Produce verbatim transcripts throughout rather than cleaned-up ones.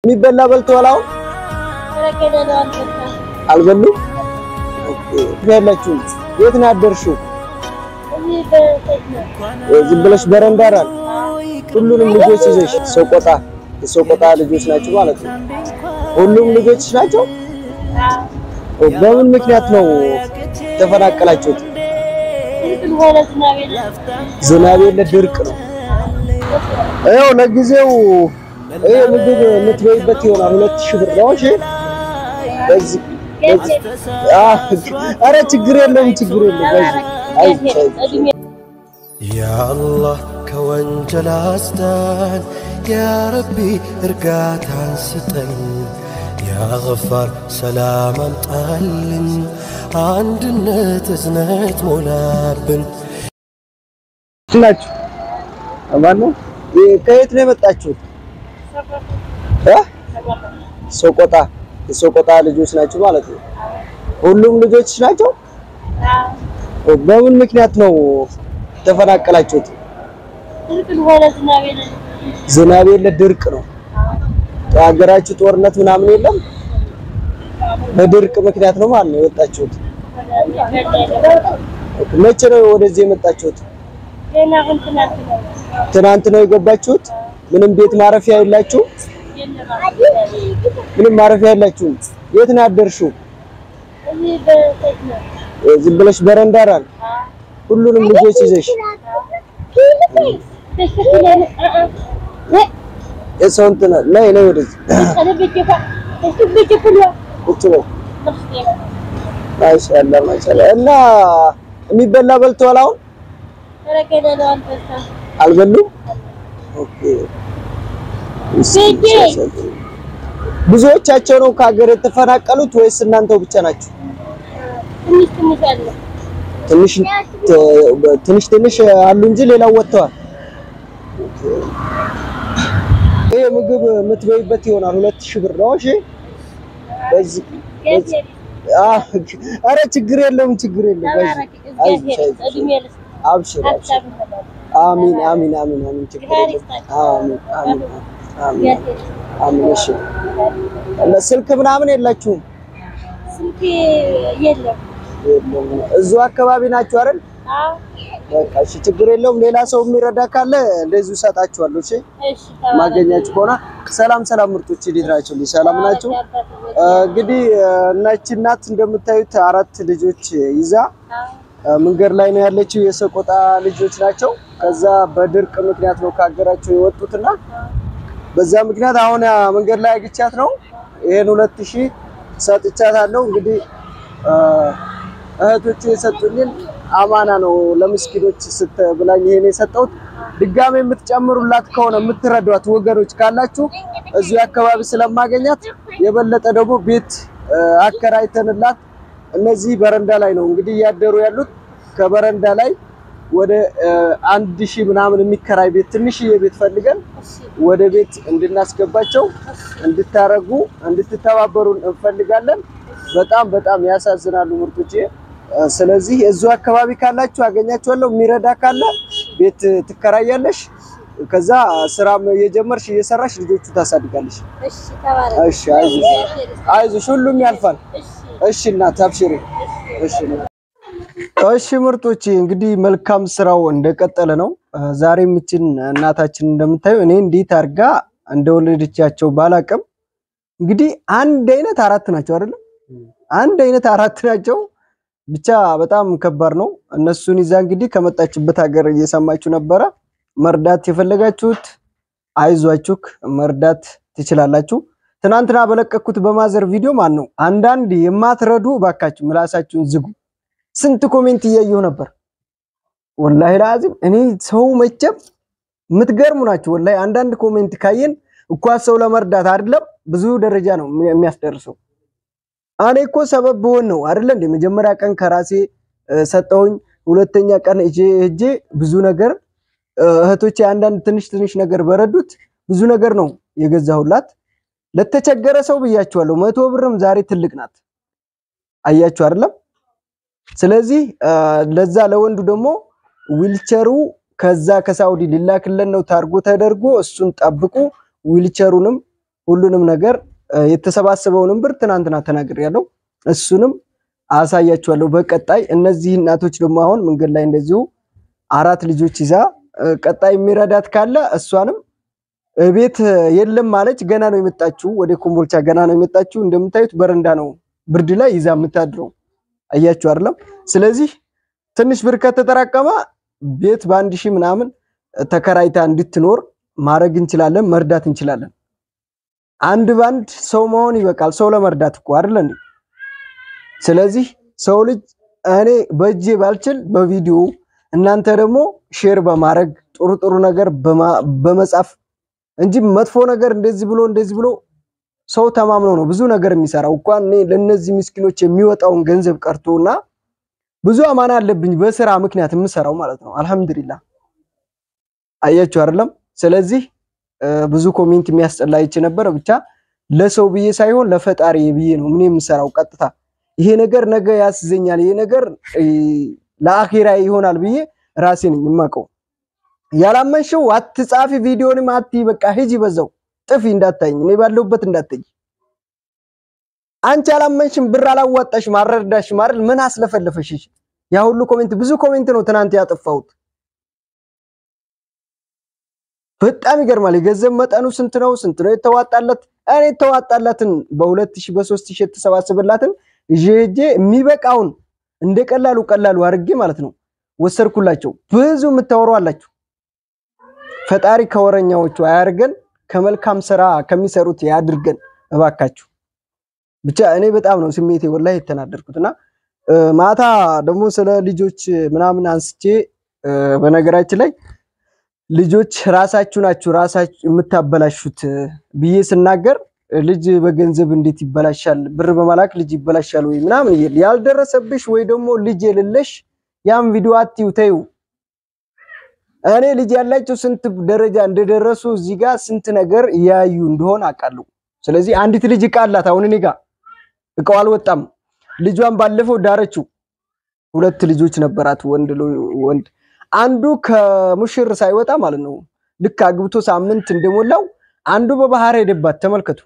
የሚበላ በልተዋል አልበሉ ያላችሁ የት ነው ያደርሽው ዝም ብለሽ በረንዳ ዳር ሁሉንም ልጆች ይዘሽ ሶቆጣ ሶቆጣ ልጆች ናቸው ማለት ነው ሁሉም ልጆች ናቸው በምን ምክንያት ነው ተፈናቀላችሁት ዝናብ የለ ድርቅ ነው አየው ለጊዜው ይሄ ምግብ የምትበይበት ይሆናል ሁለት ሺህ ብር ነው እሺ በዚህ አህ አረ ችግር የለም ችግር የለም يا الله كوانجل أسدان يا ربي ارقات عن ستن يا غفار سلام امطالن عندنا تزنت مولابن ናችሁ አማኑ ከየት ነው የመጣችሁት እ ሶቆጣ ሶቆጣ ልጆች ናችሁ ማለት ነው ሁሉም ልጆች ናቸው በምን ምክንያት ነው ተፈናቀላችሁት ዝናብ የለ ድርቅ ነው ሀገራችሁ ጦርነት ምናምን የለም በድርቅ ምክንያት ነው ማለት ነው የወጣችሁት መቼ ነው ወደዚህ የመጣችሁት ትናንት ነው የገባችሁት ምንም ቤት ማረፊያ የላችሁ ምንም ማረፊያ የላችሁ የት ነው ያደርሽው ዝም ብለሽ በረንዳ ዳር ሁሉንም ልጆች ይዘሽ የሰውንተና ላይ ላይ ወደዚህ ቁጭ ነው ማሻአላ ማሻአላ እና የሚበላ በልተዋል አሁን አልበሉ ኦኬ ብዙዎቻቸው ነው ከሀገር የተፈናቀሉት ወይስ እናንተው ብቻ ናችሁ ትንሽ ትንሽ ትንሽ አሉ እንጂ ሌላው ወጥተዋል ይሄ ምግብ የምትበይበት ይሆናል ሁለት ሺህ ብር ነው እሺ በዚህ አህ አረ ችግር የለም ችግር የለም አብሽር አብሽር አሚን አሚን አሚን አሚን ችግር የለም አሚን አሚን አሚን አሚን እሺ ለስልክ ምናምን የላችሁም ስልክ የለም እዛው አካባቢ ናችሁ አይደል አዎ በቃ እሺ ችግር የለውም ሌላ ሰው የሚረዳ ካለ እንደዚህ ሰጣችኋለሁ እሺ እሺ ማገኛችሁ ከሆነ ሰላም ሰላም ምርጦች ዲድራችሁ ሰላም ናችሁ እንግዲህ እናቺ እናት እንደምታዩት አራት ልጆች ይዛ መንገድ ላይ ነው ያለችው የሰቆጣ ልጆች ናቸው ከዛ በድርቅ ምክንያት ነው ካገራቸው የወጡትና በዛ ምክንያት አሁን መንገድ ላይ አግቻት ነው ይሄን ሁለት ሺህ ሰጥቻታለሁ እንግዲህ እህቶቼ የሰጡኝን አማና ነው ለምስኪኖች ስትብላኝ ይሄን የሰጠሁት ድጋሜ የምትጨምሩላት ከሆነ የምትረዷት ወገኖች ካላችሁ እዚህ አካባቢ ስለማገኛት የበለጠ ደግሞ ቤት አከራይተንላት እነዚህ በረንዳ ላይ ነው እንግዲህ ያደሩ ያሉት ከበረንዳ ላይ ወደ አንድ ሺህ ምናምን የሚከራይ ቤት ትንሽዬ ቤት ፈልገን ወደ ቤት እንድናስገባቸው እንድታረጉ እንድትተባበሩን እንፈልጋለን በጣም በጣም ያሳዝናሉ ምርጦቼ ስለዚህ እዛው አካባቢ ካላችሁ አገኛችኋለሁ የሚረዳ ካለ ቤት ትከራያለሽ ከዛ ስራም የጀመርሽ እየሰራሽ ልጆቹ ታሳድጋለሽ እሺ ተባረክ እሺ አይዞሽ አይዞሽ ሁሉም ያልፋል እሺ እናት አብሽሪ እሺ እሺ ምርጦቼ እንግዲህ መልካም ስራው እንደቀጠለ ነው ዛሬም እቺን እናታችን እንደምታዩ እኔ እንዴት አርጋ እንደወለደቻቸው ባላቀም እንግዲህ አንድ አይነት አራት ናቸው አይደል አንድ አይነት አራት ናቸው ብቻ በጣም ከባድ ነው እነሱን ይዛ እንግዲህ ከመጣችበት ሀገር እየሰማችሁ ነበር መርዳት የፈለጋችሁት አይዟችሁ መርዳት ትችላላችሁ ትናንትና በለቀኩት በማዘር ቪዲዮ ማን ነው አንዳንድ የማትረዱ ባካችሁ ምላሳችሁን ዝጉ ስንት ኮሜንት እያየሁ ነበር ወላሂ ላዚም እኔ ሰው መጨብ ምትገርሙ ናችሁ ወላሂ አንዳንድ ኮሜንት ካየን እኮ ሰው ለመርዳት አይደለም ብዙ ደረጃ ነው የሚያስደርሰው አኔ እኮ ሰበብ ሆነ ነው አይደል እንደ መጀመሪያ ቀን ከራሴ ሰጠውኝ ሁለተኛ ቀን እጄ እጄ ብዙ ነገር እህቶቼ አንዳንድ ትንሽ ትንሽ ነገር በረዱት ብዙ ነገር ነው የገዛሁላት ለተቸገረ ሰው ብያችኋለሁ መቶ ብርም ዛሬ ትልቅ ናት አያችሁ አይደለም ስለዚህ ለዛ ለወንዱ ደግሞ ዊልቸሩ ከዛ ከሳውዲ ሊላክልን ነው ታርጎ ተደርጎ እሱን ጠብቁ ዊልቸሩንም ሁሉንም ነገር የተሰባሰበውንም ብር ትናንትና ተናግሬያለሁ እሱንም አሳያችኋለሁ በቀጣይ እነዚህ እናቶች ደግሞ አሁን መንገድ ላይ እንደዚሁ አራት ልጆች ይዛ ቀጣይ የሚረዳት ካለ እሷንም ቤት የለም ማለች ገና ነው የመጣችው ወደ ኮምቦልቻ ገና ነው የመጣችው እንደምታዩት በረንዳ ነው ብርድ ላይ ይዛ የምታድረው አያችሁ አይደለም ስለዚህ ትንሽ ብር ከተጠራቀመ ቤት በአንድ ሺህ ምናምን ተከራይታ እንድትኖር ማድረግ እንችላለን መርዳት እንችላለን አንድ ባንድ ሰው መሆን ይበቃል ሰው ለመርዳት እኮ አይደል ስለዚህ ሰው ልጅ እኔ በእጄ ባልችል በቪዲዮ እናንተ ደግሞ ሼር በማድረግ ጥሩ ጥሩ ነገር በመጻፍ እንጂ መጥፎ ነገር እንደዚህ ብሎ እንደዚህ ብሎ ሰው ተማምኖ ነው ብዙ ነገር የሚሰራው እንኳን እኔ ለነዚህ ምስኪኖች የሚወጣውን ገንዘብ ቀርቶና ብዙ አማና አለብኝ በስራ ምክንያት የምሰራው ማለት ነው አልহামዱሊላህ አያችሁ አይደለም ስለዚህ ብዙ ኮሜንት የሚያስጠላ ይች ነበር ብቻ ለሰው ብዬ ሳይሆን ለፈጣሪ ብዬ ነው ምን የምሰራው ቀጥታ ይሄ ነገር ነገ ያስዘኛል ይሄ ነገር ለአኺራ ይሆናል ብዬ ራሴ ነኝ የማቀው ያላመንሽው አትጻፊ ቪዲዮንም አትይ በቃ ሂጂ በዛው ጥፊ እንዳታኝ እኔ ባለውበት እንዳትይ አንቺ ያላመንሽም ብር አላዋጣሽ ማረዳሽ ማረል ምን አስለፈለፈሽ ያ ሁሉ ኮሜንት ብዙ ኮሜንት ነው ትናንት ያጠፋውት በጣም ይገርማል የገንዘብ መጠኑ ስንት ነው ስንት ነው የተዋጣለት እኔ የተዋጣላትን በ2000 በ3000 የተሰባሰበላትን ጄጄ የሚበቃውን እንደቀላሉ ቀላሉ አርጌ ማለት ነው ወሰርኩላቸው ብዙ ምታወሩ አላችሁ ፈጣሪ ከወረኛዎቹ አያርገን ከመልካም ስራ ከሚሰሩት ያድርገን እባካችሁ ብቻ እኔ በጣም ነው ስሜቴ ወላሂ የተናደርኩትና ማታ ደግሞ ስለ ልጆች ምናምን አንስቼ በነገራችን ላይ ልጆች ራሳችሁ ናችሁ ራሳችሁ የምታበላሹት ብዬ ስናገር ልጅ በገንዘብ እንዴት ይበላሻል ብር በመላክ ልጅ ይበላሻል ወይ ምናምን ያልደረሰብሽ ወይ ደግሞ ልጅ የለለሽ ያም ቪዲዮ አትዩ ተዩ እኔ ልጅ ያላችሁ ስንት ደረጃ እንደደረሱ እዚህ ጋር ስንት ነገር ያዩ እንደሆነ አቃሉ ስለዚህ አንዲት ልጅ ቃላት አሁን እኔ ጋር እቃው አልወጣም ልጇን ባለፈው ዳረችው ሁለት ልጆች ነበራት ወንድ ወንድ አንዱ ከሙሽር ሳይወጣ ማለት ነው ልክ አግብቶ ሳምንት እንደሞላው አንዱ በባህር ሄደባት ተመልከቱ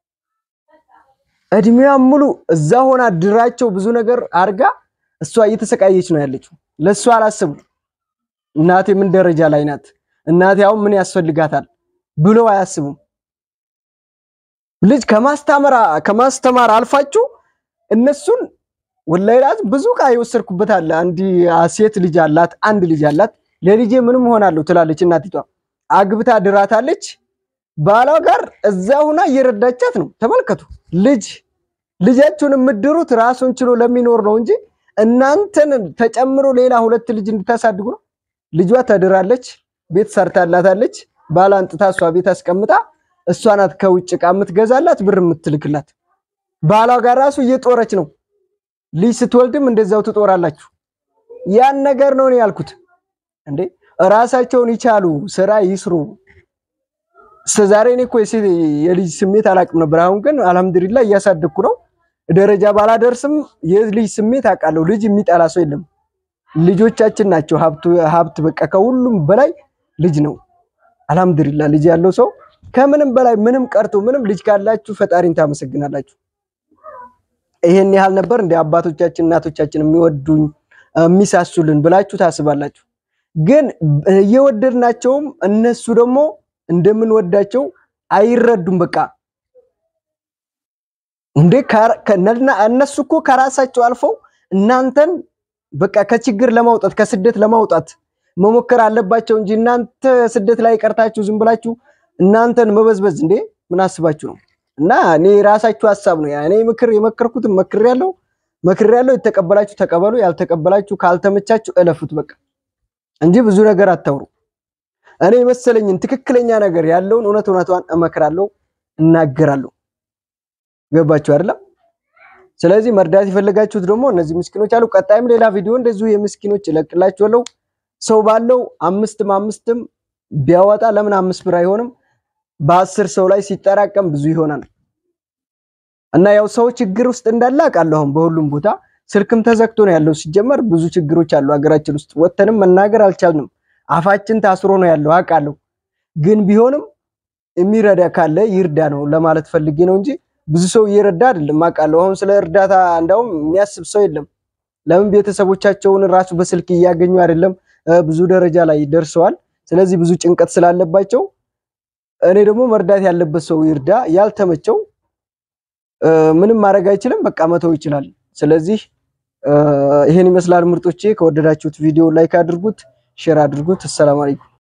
እድሜዋ ሙሉ እዛ ሆና ድራቸው ብዙ ነገር አርጋ እሷ እየተሰቃየች ነው ያለችው ለሷ አላስቡ እናቴ ምን ደረጃ ላይ ናት እናቴ አሁን ምን ያስፈልጋታል ብሎ አያስቡም ልጅ ከማስተማራ ከማስተማር አልፋችሁ እነሱን ወላሂ ላዝ ብዙ ቃ ይወሰርኩበት አለ አንዲ ሴት ልጅ አላት አንድ ልጅ አላት ለልጄ ምንም ሆናለሁ ትላለች እናቲቷ አግብታ ድራታለች ባሏ ጋር እዛውና እየረዳቻት ነው ተመልከቱ ልጅ ልጃችሁን ምድሩት ራሱን ችሎ ለሚኖር ነው እንጂ እናንተን ተጨምሮ ሌላ ሁለት ልጅ እንድታሳድጉ ነው ልጇ ተድራለች ቤት ሰርታላታለች ባላንጥታ እሷ ቤት አስቀምጣ እሷ ናት ከውጭ ቃምት ገዛላት ብር ምትልክላት ባሏ ጋር ራሱ እየጦረች ነው ልጅ ስትወልድም እንደዛው ትጦራላችሁ ያን ነገር ነው ነው ያልኩት እንዴ ራሳቸውን ይቻሉ ስራ ይስሩ ስለዛሬ እኔ እኮ የልጅ ስሜት አላቅም ነበር አሁን ግን አልহামዱሊላህ እያሳደኩ ነው ደረጃ ባላደርስም የልጅ ስሜት አቃለው ልጅ የሚጣላ ሰው የለም ልጆቻችን ናቸው ሀብቱ ሀብት በቃ ከሁሉም በላይ ልጅ ነው አልহামዱሊላህ ልጅ ያለው ሰው ከምንም በላይ ምንም ቀርቶ ምንም ልጅ ካላችሁ ፈጣሪን ታመሰግናላችሁ ይሄን ያህል ነበር እንደ አባቶቻችን እናቶቻችን የሚወዱኝ የሚሳሱልን ብላችሁ ታስባላችሁ ግን እየወደድናቸውም እነሱ ደግሞ እንደምን ወዳቸው አይረዱም በቃ እንዴ ከነልና እነሱ እኮ ከራሳቸው አልፈው እናንተን በቃ ከችግር ለማውጣት ከስደት ለማውጣት መሞከር አለባቸው እንጂ እናንተ ስደት ላይ ቀርታችሁ ዝም ብላችሁ እናንተን መበዝበዝ እንዴ ምን አስባችሁ ነው እና እኔ ራሳችሁ ሐሳብ ነው ያኔ ምክር የመከርኩት መክር ያለው መክር ያለው የተቀበላችሁ ተቀበሉ ያልተቀበላችሁ ካልተመቻችሁ እለፉት በቃ እንጂ ብዙ ነገር አታውሩ እኔ መሰለኝን ትክክለኛ ነገር ያለውን እውነት እውነቷን እመክራለሁ እናገራለሁ ገባችሁ አይደል ስለዚህ መርዳት ይፈልጋችሁት ደግሞ እነዚህ ምስኪኖች አሉ ቀጣይም ሌላ ቪዲዮ እንደዚሁ የምስኪኖች ለቅላችኋለሁ ሰው ባለው አምስትም አምስትም ቢያወጣ ለምን አምስት ብር አይሆንም በአስር ሰው ላይ ሲጠራቀም ብዙ ይሆናል እና ያው ሰው ችግር ውስጥ እንዳለ አቃለሁ በሁሉም ቦታ ስልክም ተዘግቶ ነው ያለው ሲጀመር ብዙ ችግሮች አሉ አገራችን ውስጥ ወተንም መናገር አልቻልንም አፋችን ታስሮ ነው ያለው አቃለሁ ግን ቢሆንም የሚረዳ ካለ ይርዳ ነው ለማለት ፈልጌ ነው እንጂ ብዙ ሰው እየረዳ አይደለም አቃለው አሁን ስለ እርዳታ እንዳውም የሚያስብ ሰው የለም ለምን ቤተሰቦቻቸውን ራሱ በስልክ እያገኙ አይደለም ብዙ ደረጃ ላይ ደርሰዋል ስለዚህ ብዙ ጭንቀት ስላለባቸው እኔ ደግሞ መርዳት ያለበት ሰው ይርዳ ያልተመቸው ምንም ማድረግ አይችልም በቃ መተው ይችላል ስለዚህ ይሄን ይመስላል ምርጦቼ ከወደዳችሁት ቪዲዮ ላይክ አድርጉት ሼር አድርጉት ሰላም አለይኩም